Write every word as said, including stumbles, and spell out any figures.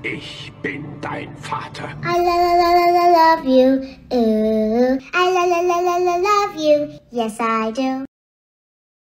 Ich bin dein Vater. I la la la la la love you. Ooh. I la la la la la love you. Yes, I do.